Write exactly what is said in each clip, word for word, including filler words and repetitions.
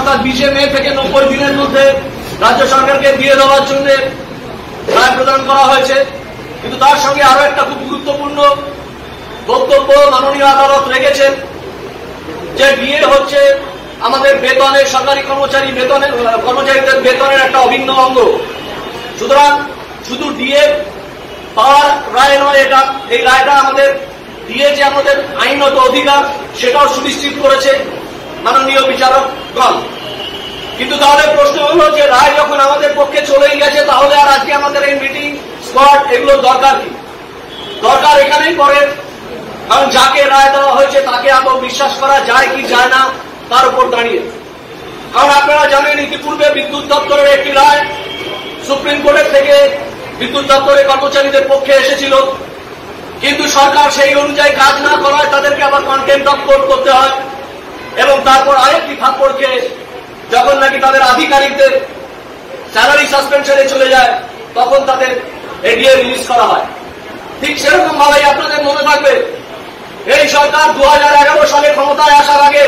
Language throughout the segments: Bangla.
অর্থাৎ বিশে মে থেকে নব্বই দিনের মধ্যে রাজ্য সরকারকে দিয়ে দেওয়ার জন্য রায় প্রদান করা হয়েছে। কিন্তু তার সঙ্গে আরো একটা খুব গুরুত্বপূর্ণ বক্তব্য মাননীয় আদালত রেখেছেন যে ডিএ হচ্ছে আমাদের বেতনের, সরকারি কর্মচারী বেতনের কর্মচারীদের বেতনের একটা অভিন্ন অঙ্গ। সুতরাং শুধু ডিএ পাওয়ার রায় নয়, এটা এই রায়টা আমাদের ডিএ যে আমাদের আইনত অধিকার সেটাও সুনিশ্চিত করেছে মাননীয় বিচারকগণ। কিন্তু তাহলে প্রশ্ন হলো যে রায় যখন আমাদের পক্ষে চলেই গেছে, তাহলে আর আজকে আমাদের এই মিটিং স্পট এগুলোর দরকার কি? দরকার এখানেই পড়ে, কারণ যাকে রায় দেওয়া হয়েছে তাকে আদৌ বিশ্বাস করা যায় কি যায় না তার উপর দাঁড়িয়ে। কারণ আপনারা জানেন ইতিপূর্বে বিদ্যুৎ দপ্তরের একটি রায় সুপ্রিম কোর্টের থেকে বিদ্যুৎ দপ্তরের কর্মচারীদের পক্ষে এসেছিল, কিন্তু সরকার সেই অনুযায়ী কাজ না করায় তাদেরকে আবার কন্টেম্প্ট অফ কোর্ট করতে হয় এবং তারপর আরেকটি থাপ্পড়কে যখন নাকি তাদের আধিকারিকদের স্যালারি সাসপেনশনে চলে যায় তখন তাদের এডিএ রিলিজ করা হয়। ঠিক সেরকম ভাবেই আপনাদের মনে থাকবে এই সরকার দু হাজার এগারো সালে ক্ষমতায় আসার আগে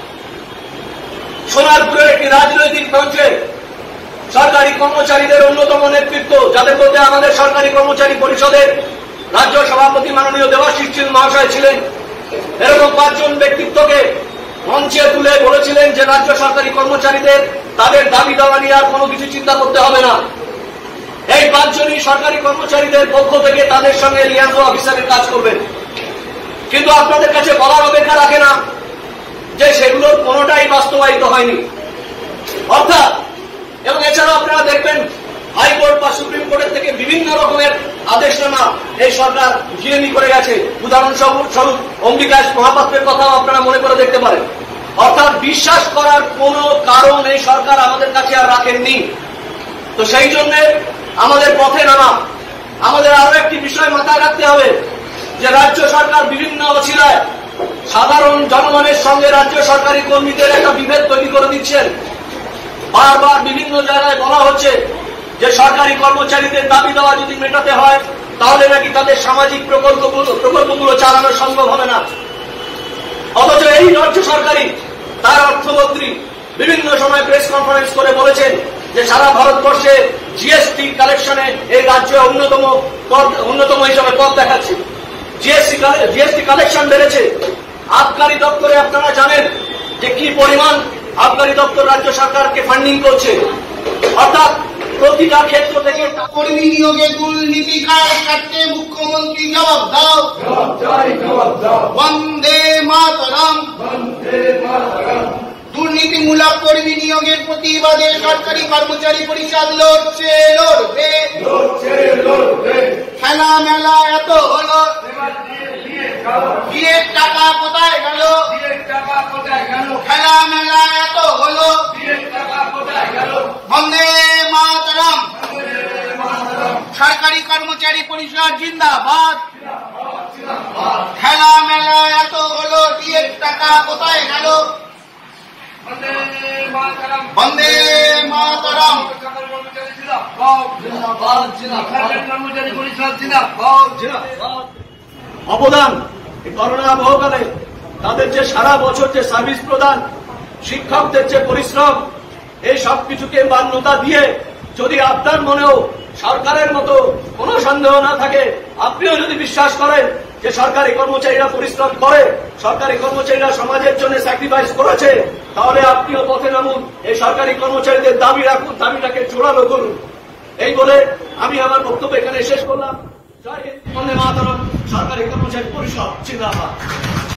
সোনারপুরের একটি রাজনৈতিক মঞ্চে সরকারি কর্মচারীদের অন্যতম নেতৃত্ব, যাদের মধ্যে আমাদের সরকারি কর্মচারী পরিষদের রাজ্য সভাপতি মাননীয় দেবাশিস মহাশয় ছিলেন, এরকম পাঁচজন ব্যক্তিত্বকে মঞ্চে তুলে বলেছিলেন যে রাজ্য সরকারি কর্মচারীদের তাদের দাবি দাওয়া নিয়ে আর কোনো কিছু চিন্তা করতে হবে না। এই পাঁচজনই সরকারি কর্মচারীদের পক্ষ থেকে তাদের সঙ্গে লিয়াজো অফিসারের কাজ করবেন। কিন্তু আপনাদের কাছে বলার অপেক্ষা রাখে না যে সেগুলোর কোনোটাই বাস্তবায়িত হয়নি। অর্থাৎ এবং এছাড়াও আপনারা দেখবেন হাইকোর্ট বা সুপ্রিম কোর্টের থেকে বিভিন্ন রকমের আদেশনামা এই সরকার জিএমই করে গেছে। উদাহরণস্বরূপ অম্বিকাশ মহাপাত্রের কথাও আপনারা মনে করে দেখতে পারেন। অর্থাৎ বিশ্বাস করার কোন কারণ এই সরকার আমাদের কাছে আর রাখেননি। তো সেই জন্য আমাদের পথে নামা, আমাদের আরো একটি বিষয় মাথায় রাখতে হবে যে রাজ্য সরকার বিভিন্ন অছিলায় সাধারণ জনগণের সঙ্গে রাজ্য সরকারি কর্মীদের একটা বিভেদ তৈরি করে দিচ্ছেন। বারবার বিভিন্ন জায়গায় বলা হচ্ছে যে সরকারি কর্মচারীদের দাবি দেওয়া যদি মেটাতে হয় তাহলে নাকি তাদের সামাজিক প্রকল্পগুলো প্রকল্পগুলো চালানো সম্ভব হবে না। অথচ এই রাজ্য সরকারি তার অর্থমন্ত্রী বিভিন্ন সময় প্রেস কনফারেন্স করে বলেছেন যে সারা ভারতবর্ষে জিএসটি কালেকশনে এই রাজ্য অন্যতম পদ অন্যতম হিসাবে পথ দেখাচ্ছে। জিএসটি জিএসটি কালেকশন বেড়েছে। আবকারি দপ্তরে আপনারা জানেন যে কি পরিমাণ আবকারি দপ্তর রাজ্য সরকারকে ফান্ডিং করছে। অর্থাৎ প্রতিটা ক্ষেত্র থেকে কর্মী নিয়োগে দুর্নীতি কাটতে মুখ্যমন্ত্রী জবাব দাও, বন্দে মাতরম। দুর্নীতিমূলক কর্মী নিয়োগের প্রতিবাদে সরকারি কর্মচারী পরিষদ লড়ছে লড়বে। খেলা মেলা এত হলো, বিয়ের টাকা কোথায় গেল? খেলা মেলা এত হলো, বন্দে মাতরম। সরকারি কর্মচারী পরিষদ জিন্দাবাদ। খেলা মেলা এত হলো, বিয়ের টাকা কোথায় গেল? বন্দে মাতরম। অবদান করোনা বহুকালে তাদের যে সারা বছর যে সার্ভিস প্রদান, শিক্ষকদের যে পরিশ্রম, এই সব কিছুকে মান্যতা দিয়ে যদি আপনার মনেও সরকারের মতো কোনো সন্দেহ না থাকে, আপনিও যদি বিশ্বাস করেন যে সরকারি কর্মচারীরা পরিশ্রম করে, সরকারি কর্মচারীরা সমাজের জন্য স্যাক্রিফাইস করেছে, তাহলে আপনিও পথে নামুন, এই সরকারি কর্মচারীদের দাবি রাখুন, দাবিটাকে জোরালো করুন। এই বলে আমি আমার বক্তব্য এখানে শেষ করলাম। জয় হিন্দ, বন্দে মাতরম। সরকারি কর্মচারী পরিষদ জিন্দাবাদ।